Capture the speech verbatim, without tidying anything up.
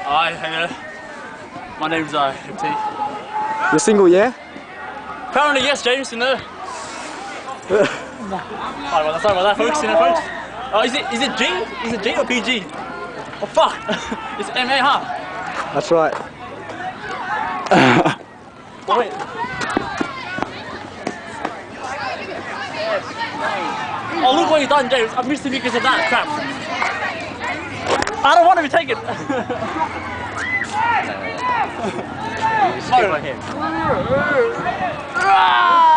Hi, hello. My name's uh, M T. You're single, yeah? Apparently, yes, James, you know. Sorry about that, sorry about that, folks, you know, folks. Oh, is it, is it G? Is it G or P G? Oh, fuck. It's M A, huh? That's right. Oh, wait. Oh, look what you've done, James. I missed it because of that crap. I don't want to be taken. Skip my head.